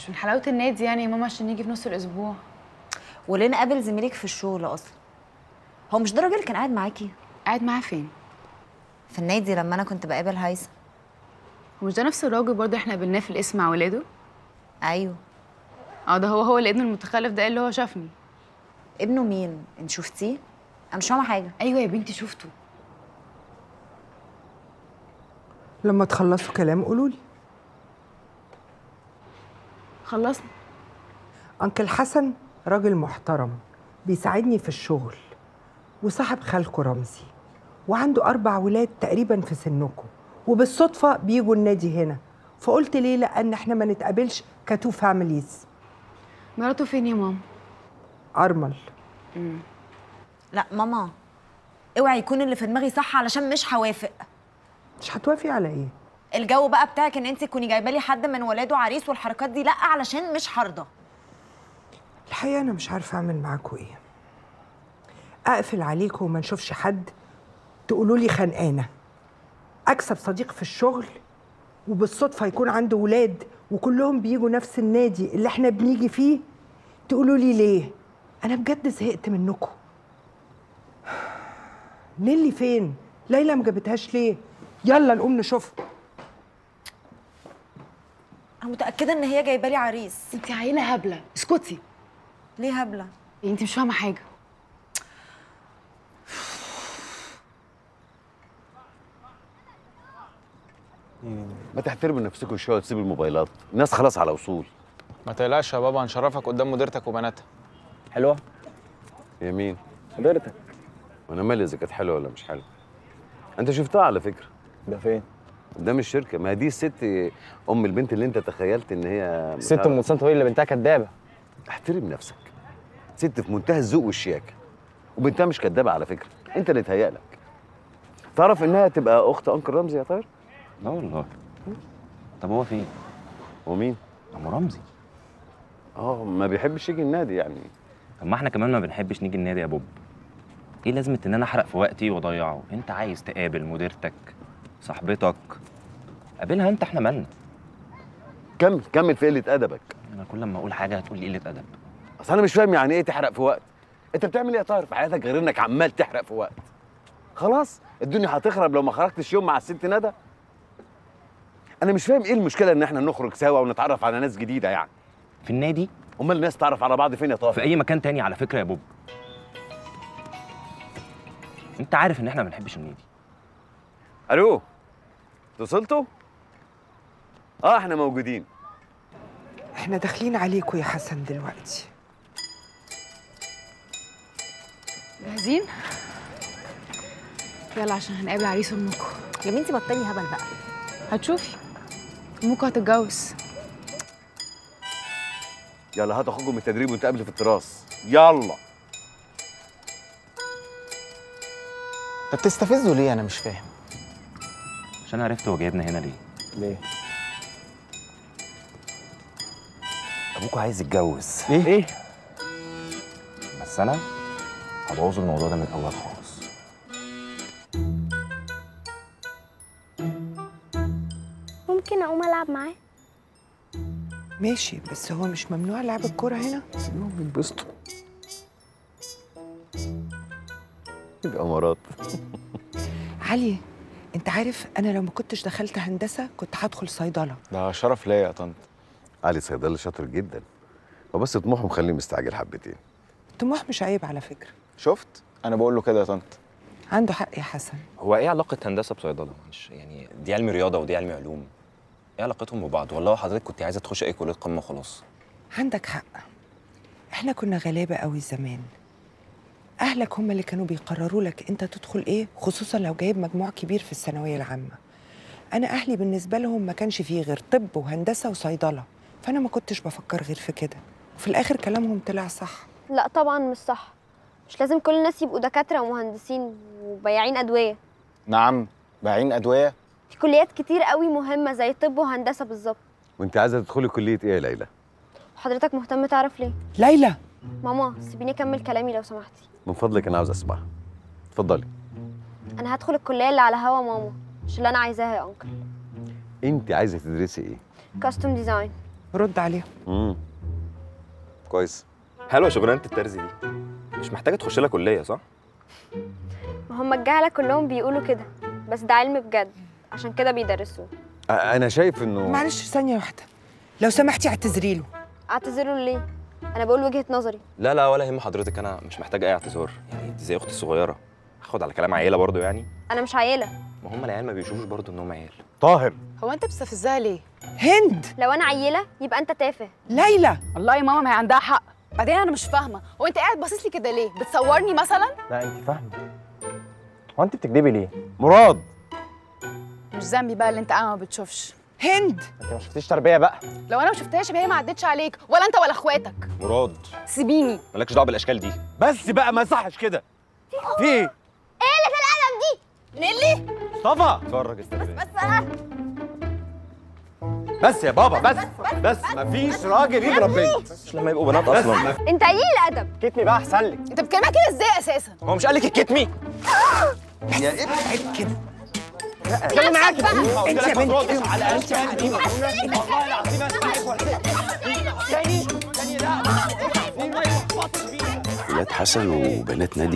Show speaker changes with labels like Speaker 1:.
Speaker 1: مش من حلاوة النادي يعني يا ماما عشان نيجي في نص الأسبوع.
Speaker 2: وليه نقابل زميلك في الشغل أصلا؟ هو مش ده الراجل اللي كان قاعد معاكي؟
Speaker 1: قاعد معاه فين؟
Speaker 2: في النادي لما أنا كنت بقابل هيثم.
Speaker 1: ومش ده نفس الراجل برضه احنا قابلناه في القسم مع ولاده؟
Speaker 2: أيوه.
Speaker 1: ده هو اللي ابنه المتخلف ده اللي هو شافني.
Speaker 2: ابنه مين؟ أنت شفتيه؟ أنا مش فاهمة حاجة.
Speaker 1: أيوه يا بنتي شفته.
Speaker 3: لما تخلصوا كلام قولولي.
Speaker 1: خلصنا.
Speaker 3: أنكل حسن راجل محترم بيساعدني في الشغل وصاحب خالكوا رمزي، وعنده 4 ولاد تقريبا في سنكم، وبالصدفة بيجوا النادي هنا، فقلت ليه لأ إن احنا ما نتقابلش كتو فاميليز.
Speaker 1: مراته فين يا ماما؟
Speaker 3: أرمل.
Speaker 2: لا ماما، اوعي يكون اللي في دماغي صح علشان مش هوافق.
Speaker 3: مش هتوافقي على إيه؟
Speaker 2: الجو بقى بتاعك ان انت تكوني جايبه لي حد من ولاده عريس والحركات دي لا، علشان مش هرضى.
Speaker 3: الحقيقة أنا مش عارفة أعمل معاكوا إيه. أقفل عليكم وما نشوفش حد تقولوا لي خانقانة، أكسب صديق في الشغل وبالصدفة يكون عنده ولاد وكلهم بيجوا نفس النادي اللي احنا بنيجي فيه، تقولوا لي ليه؟ أنا بجد زهقت منكم. نيلي فين؟ ليلى ما جابتهاش ليه؟ يلا نقوم نشوفها.
Speaker 2: انا متاكده ان هي جايبه لي عريس.
Speaker 1: انت عيله هبله، اسكتي.
Speaker 2: ليه هبله؟
Speaker 1: انت مش فاهمه حاجه.
Speaker 4: ما تحترموا نفسكم شويه وتسيبوا الموبايلات، الناس خلاص على وصول.
Speaker 5: ما تقلقش يا بابا، هنشرفك قدام مديرتك وبناتها.
Speaker 4: حلوه؟ هي مين؟
Speaker 5: مديرتك.
Speaker 4: وانا مالي اذا كانت حلوه ولا مش حلوه؟ انت شفتها على فكره.
Speaker 5: ده فين؟
Speaker 4: قدام الشركه، ما هي دي الست ام البنت اللي انت تخيلت ان هي
Speaker 5: ست ام سانتا هي اللي بنتها كدابه.
Speaker 4: احترم نفسك. ست في منتهى الذوق والشياكه، وبنتها مش كدابه على فكره، انت اللي تهيألك. تعرف انها تبقى اخت انكل رمزي يا طاهر؟
Speaker 6: لا والله. طب هو فين؟
Speaker 4: هو مين؟
Speaker 6: عم رمزي.
Speaker 4: ما بيحبش يجي النادي يعني.
Speaker 6: طب ما احنا كمان ما بنحبش نيجي النادي يا بوب. ايه لازمه ان انا احرق في وقتي واضيعه؟ انت عايز تقابل مديرتك صاحبتك، قابلها انت، احنا مالنا.
Speaker 4: كمل في قله ادبك.
Speaker 6: انا كل ما اقول حاجه هتقول لي قله ادب.
Speaker 4: اصل انا مش فاهم يعني ايه تحرق في وقت. انت بتعمل ايه يا طاهر في حياتك غير انك عمال تحرق في وقت؟ خلاص الدنيا هتخرب لو ما خرجتش يوم مع الست ندى. انا مش فاهم ايه المشكله ان احنا نخرج سوا ونتعرف على ناس جديده يعني.
Speaker 6: في النادي؟
Speaker 4: امال الناس تعرف على بعض فين يا طاهر؟
Speaker 6: في اي مكان تاني على فكره يا بوب. انت عارف ان احنا ما بنحبش النادي.
Speaker 4: الو، وصلتوا؟ احنا موجودين.
Speaker 3: احنا داخلين عليكم يا حسن دلوقتي.
Speaker 1: جاهزين؟ يلا عشان هنقابل عريس امكم.
Speaker 2: يا بنتي بطلي هبل بقى.
Speaker 1: هتشوفي امكم هتتجوز.
Speaker 4: يلا هات اخوكم من التدريب ونتقابل في التراس. يلا.
Speaker 5: انت بتستفزه ليه؟ انا مش فاهم.
Speaker 6: عشان عرفت هو جايبنا هنا ليه.
Speaker 5: ليه؟
Speaker 6: ابوكوا عايز يتجوز.
Speaker 5: ايه؟
Speaker 6: بس انا هبوظ الموضوع ده من الاول خالص.
Speaker 7: ممكن اقوم العب معاه؟
Speaker 3: ماشي، بس هو مش ممنوع لعب الكورة هنا؟
Speaker 4: سيبهم يتبسطوا. يبقى مرات.
Speaker 3: علي، انت عارف انا لو ما كنتش دخلت هندسة كنت هدخل صيدلة.
Speaker 5: ده شرف ليا يا طنط.
Speaker 4: علي صيدلي شاطر جدا، وبس طموحه مخليه مستعجل حبتين.
Speaker 3: الطموح مش عيب على فكرة.
Speaker 5: شفت؟ انا بقول له كده يا طنط.
Speaker 3: عنده حق يا حسن.
Speaker 6: هو ايه علاقه هندسه بصيدله؟ معلش يعني دي علم رياضه ودي علم علوم. ايه علاقتهم ببعض؟ والله حضرتك كنت عايزه تخش اي كليه قمه خلاص.
Speaker 3: عندك حق، احنا كنا غلابة قوي زمان. اهلك هم اللي كانوا بيقرروا لك انت تدخل ايه، خصوصا لو جايب مجموع كبير في الثانوية العامة. انا اهلي بالنسبة لهم ما كانش فيه غير طب وهندسة وصيدلة، فانا ما كنتش بفكر غير في كده، وفي الاخر كلامهم طلع صح.
Speaker 7: لا طبعا مش صح. مش لازم كل الناس يبقوا دكاترة ومهندسين وبياعين أدوية.
Speaker 5: نعم، بايعين ادويه.
Speaker 7: في كليات كتير قوي مهمة زي طب وهندسة بالظبط.
Speaker 4: وانت عايزه تدخلي كليه ايه يا ليلى؟
Speaker 7: حضرتك مهتم تعرف ليه؟
Speaker 3: ليلى،
Speaker 7: ماما سيبيني أكمل كلامي لو سمحتي.
Speaker 4: من فضلك انا عاوز اسمعها. اتفضلي.
Speaker 7: أنا هدخل الكلية اللي على هوا ماما، مش اللي أنا عايزاها يا أنكل.
Speaker 4: انت عايزه تدرسي ايه؟
Speaker 7: كاستم ديزاين.
Speaker 3: رد عليها.
Speaker 4: كويس.
Speaker 6: حلوه شغلانه الترزي دي، مش محتاجه تخش لها كليه صح؟
Speaker 7: ما هم الجهله كلهم بيقولوا كده، بس ده علم بجد، عشان كده بيدرسوه.
Speaker 4: انا شايف انه
Speaker 3: معلش ثانيه واحده، لو سمحتي اعتذري له.
Speaker 7: اعتذروا ليه؟ انا بقول وجهه نظري.
Speaker 6: لا ولا يهم حضرتك، انا مش محتاج اي اعتذار، يعني انت زي اختي الصغيره، هاخد على كلام عيله برضو يعني.
Speaker 7: انا مش عيله.
Speaker 6: ما هم العيال ما بيشوفوش برضو انهم عيال.
Speaker 4: طاهر.
Speaker 1: هو انت بتستفزها ليه؟
Speaker 3: هند.
Speaker 7: لو انا عيله يبقى انت تافه.
Speaker 3: ليلى.
Speaker 1: والله يا ماما ما هي عندها حق. بعدين انا مش فاهمه، هو انت قاعد باصص لي كده ليه؟ بتصورني مثلا؟
Speaker 5: لا انت فاهمه. هو انت بتكدبي ليه؟
Speaker 4: مراد.
Speaker 1: مش ذنبي بقى اللي انت قاعد ما بتشوفش.
Speaker 3: هند.
Speaker 5: انت ما شفتيش تربيه بقى؟
Speaker 1: لو انا ما شفتهاش يبقى هي ما عدتش عليك، ولا انت ولا اخواتك.
Speaker 6: مراد
Speaker 1: سيبيني.
Speaker 6: مالكش دعوه بالاشكال دي.
Speaker 4: بس بقى ما صحش كده. في ايه؟
Speaker 7: ايه اللي في القلم دي؟ نيلي.
Speaker 4: مصطفى
Speaker 6: اتفرج استنى.
Speaker 4: بس يا بابا بس مفيش راجل يضرب بنت.
Speaker 6: مش لما يبقوا بنات اصلا.
Speaker 7: انت قليل الادب.
Speaker 5: كتمي بقى احسن لك.
Speaker 1: انت بتكلمها كده ازاي اساسا؟
Speaker 6: هو مش قال لك الكتمي؟
Speaker 4: يا ابني
Speaker 3: عيب كده.
Speaker 7: انا معاك بقى.
Speaker 3: انت يا بنتي
Speaker 6: على انت والله العظيم
Speaker 8: ولاد حسن وبنات نادي